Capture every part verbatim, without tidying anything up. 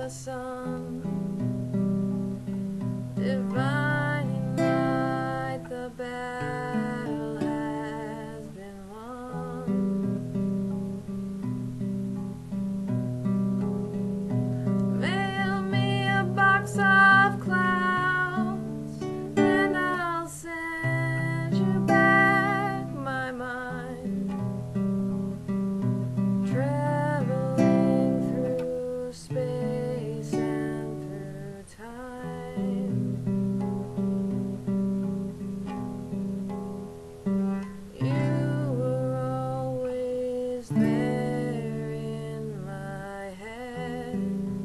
the sun, divine light, the battle has been won. Mail me a box of clouds, and I'll send you back my mind, traveling through space and through time. You were always there in my head.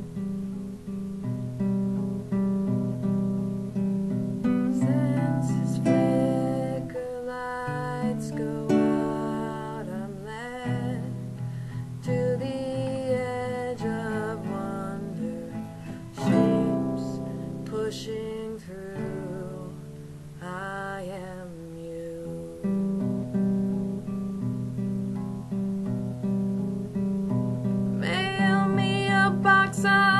Senses flicker, lights go out, I'm led to the edge of wonder, shapes pushing through, I am you. Mail me a box of